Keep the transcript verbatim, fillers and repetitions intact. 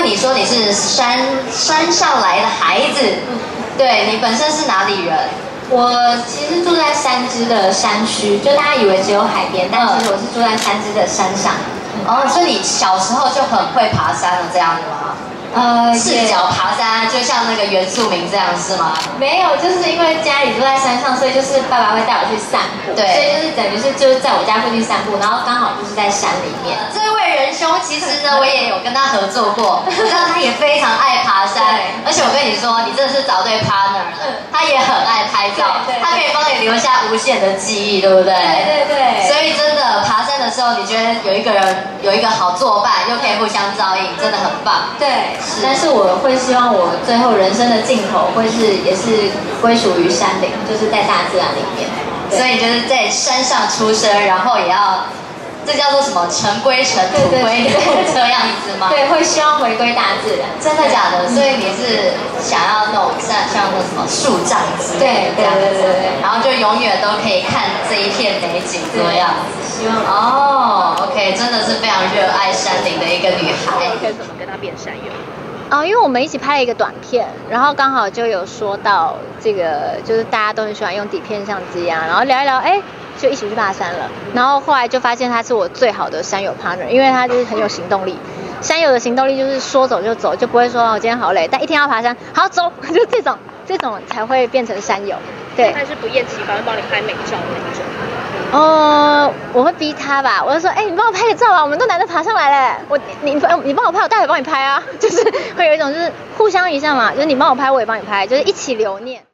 你说你是山山上来的孩子，对你本身是哪里人？ 我其实住在三芝的山区，就大家以为只有海边，但其实我是住在三芝的山上。 哦，所以你小时候就很会爬山了，这样子吗？ 呃， 赤脚爬山，就像那个原住民这样是吗？ 没有，就是因为家里住在山上，所以就是爸爸会带我去散步， 对， 所以就是等于是就是在我家附近散步，然后刚好就是在山里面。 这位仁兄其实呢，我也有跟他合作过，我知道他也非常爱爬山，而且我跟你说，你真的是找对 partner 了，他也很爱拍照，他可以帮你留下无限的记忆，对不对？ 对对对。 所以真的爬山的时候，你觉得有一个人有一个好作伴，又可以互相照应，真的很棒。 对，但是我会希望我最后人生的尽头会是也是归属于山林，就是在大自然里面。 所以就是在山上出生，然后也要。这叫做什么？尘归尘，土归土，这样子吗？ 对，会希望回归大自然。 真的假的？所以你是想要那种像像那什么树葬之类的这样子，对对对，然后就永远都可以看这一片美景这样子。 希望哦 ，OK， 真的是非常热爱山林的一个女孩。 可以怎么跟她变山友？哦，因为我们一起拍了一个短片，然后刚好就有说到这个，就是大家都很喜欢用底片相机啊，然后聊一聊，哎。就一起去爬山了，然后后来就发现他是我最好的山友 partner， 因为他就是很有行动力。山友的行动力就是说走就走，就不会说我今天好累，但一天要爬山，好走，就这种这种才会变成山友。对， 他是不厌其烦会帮你拍美照的那一种。 哦，我会逼他吧，我就说，哎、欸，你帮我拍个照啊，我们都难得爬上来了，我你你你帮我拍，我待会帮你拍啊，就是会有一种就是互相一下嘛，就是你帮我拍，我也帮你拍，就是一起留念。